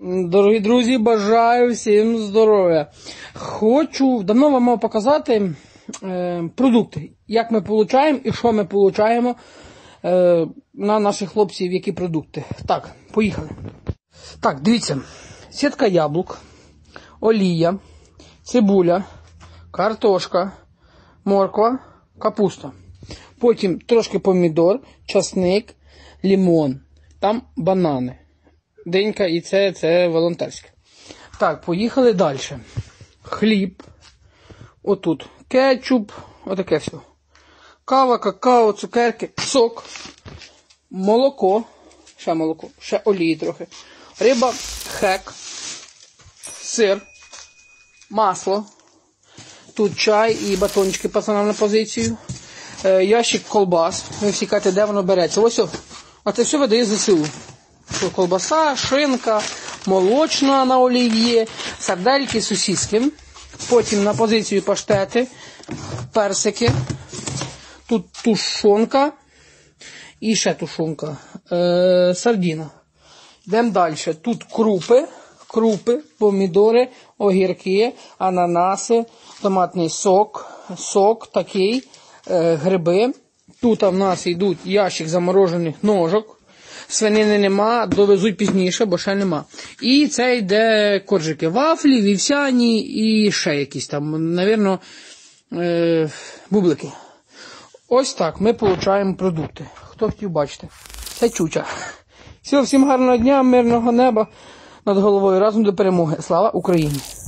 Дорогі друзі, бажаю всім здоров'я. Давно вам мав показати продукти, як ми отримуємо і що ми отримуємо на наших хлопців, які продукти. Так, поїхали. Так, дивіться, сітка яблук, олія, цибуля, картошка, морква, капуста. Потім трошки помідор, часник, лимон, там банани. Денька і це волонтерське. Так, поїхали далі. Хліб. Отут. Кетчуп. Отаке все. Кава, какао, цукерки, сок. Молоко. Ще олії трохи. Риба, хек. Сир. Масло. Тут чай і батончики пацанам на позицію. Ящик колбас. Ви всі кажете, де воно береться. Ось. А це все видає ЗСУ. Колбаса, шинка, молочна на олів'є, сардельки, сосиски. Потім на позицію паштети, персики. Тут тушонка і ще тушонка. Сардіна. Йдемо далі. Тут крупи, помідори, огірки, ананаси, томатний сок такий, гриби. Тут в нас йдуть ящик заморожених ножок. Свинини нема, довезуть пізніше, бо ще нема. І це йде коржики, вафлі, вівсяні і ще якісь там, навірно, бублики. Ось так ми отримуємо продукти. Хто хотів бачити? Це Чуча. Всім гарного дня, мирного неба над головою. Разом до перемоги. Слава Україні!